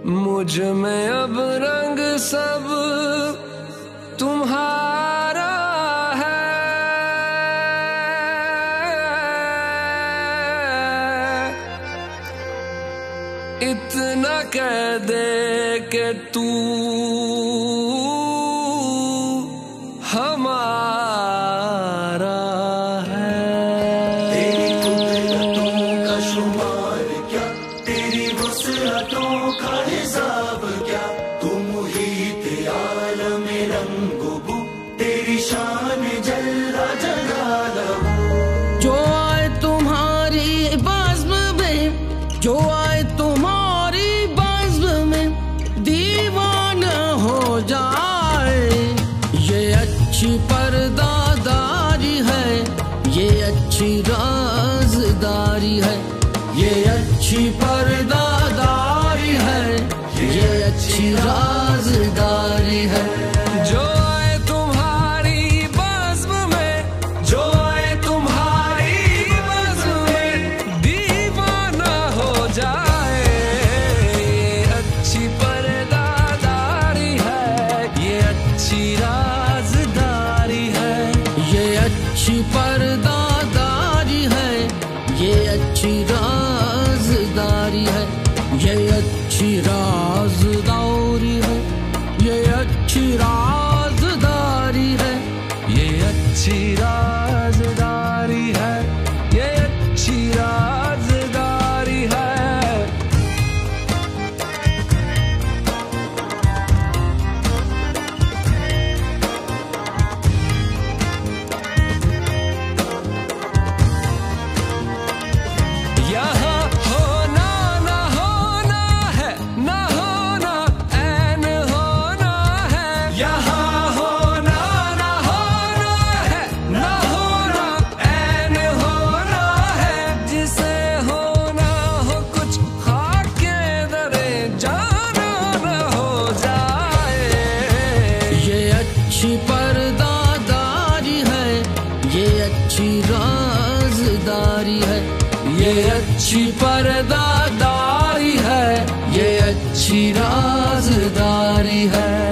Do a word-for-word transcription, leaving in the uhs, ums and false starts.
मुझ में अब रंग सब तुम्हारा है, इतना कह दे के तू हमारा है। तेरी कुदरतों का शुमार क्या, तेरी वुसअतों का हिसाब क्या, तू मुहीत आलम रंगो बू, तेरी शान जल्ला जलालहू। जो आए तुम्हारी बज़्म में, जो आए तुम्हारी बज़्म में, दीवाना हो जाए। ये अच्छी पर्दादारी है, ये अच्छी राज़दारी है, ये अच्छी पर्दादारी है, ये अच्छी राज़दारी है। जो आए तुम्हारी बज़्म में, जो आए तुम्हारी बज़्म में, दीवाना हो जाए। ये अच्छी पर्दादारी है, ये अच्छी राज़दारी है, ये अच्छी पर्दादारी है, ये अच्छी राज़दारी है, ये अच्छी राज़दारी है, ये अच्छी राज़दारी है, ये अच्छी राज़दारी है, ये अच्छी राज़दारी है। यहाँ होना ना होना है, ना होना ऐन होना है। यहाँ होना ना होना है, ना होना ऐन होना है। जिसे होना हो कुछ खाके दरे जाना न हो जाए। ये अच्छी पर्दादारी है, ये अच्छी राज़दारी है, ये अच्छी पर्दादारी है, ये अच्छी राज़दारी है।